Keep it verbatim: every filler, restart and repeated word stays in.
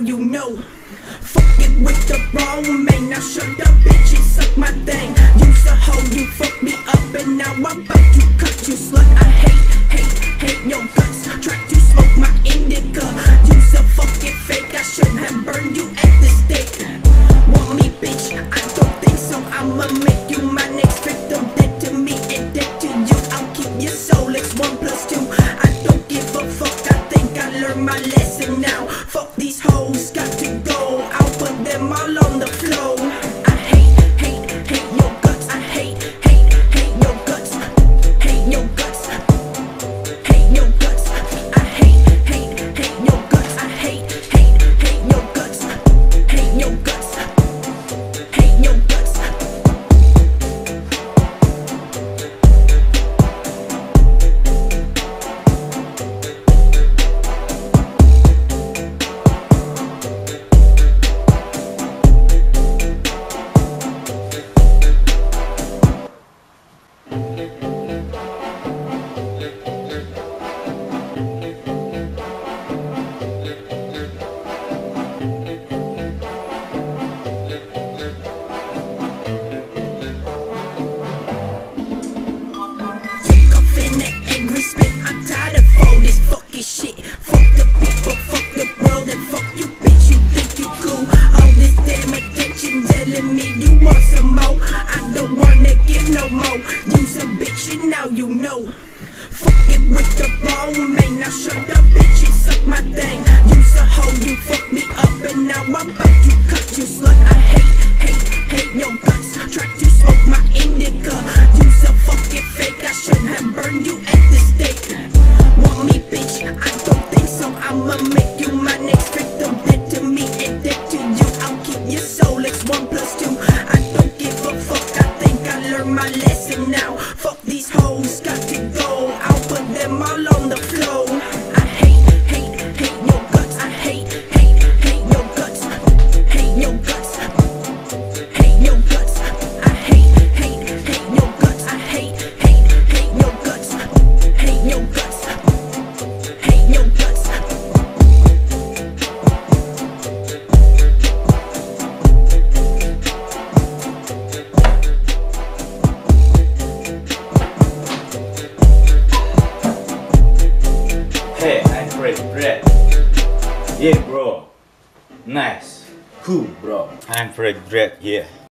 you know. Fuck it with the wrong man, now shut up bitch and suck my thing. Used to hold you, fuck me up, and now I bite you, cut you slut. I hate, hate, hate your guts. Try to smoke my indica. You so fucking fake, I should have burned you at the stake. Want me bitch? I don't think so. I'ma make you my next victim. Dead to me and dead to you. I'll keep your soul, it's one plus two. I don't give a fuck, I think I learned my lesson now. Fuck these hoes, got to go. I'll put them all on the floor. I hate, hate, hate your guts. I hate, hate, hate your guts. Hate your guts. Hate your guts. I hate, hate, hate your guts. I hate, hate, hate your guts. Hate your guts. Hate your guts. Now you know. Fuck it with the wrong man, now shut up bitch and suck my thing. Used to hold you, fuck me up, and now I bite you, cut you slut. I hate, hate, hate your guts. Try to smoke my indica. You so fucking fake, I should have burned you at the stake. Want me bitch? I don't think so. I'ma make you my next victim. Dead to me and dead to you. I'll keep your soul, it's one plus two. I don't give a fuck, I think I learned my lesson now. Fuck these hoes, got to go. I'll put them all on the floor. I hate, hate, hate your guts. I hate, hate, hate your guts. Hate your guts. Hate your guts. I hate, hate, hate your guts. I hate, hate, hate your guts. Hate your guts. Hate your guts. Hey, I'm Fred Dread. Yeah, bro. Nice. Cool, bro. I'm Fred Dread here.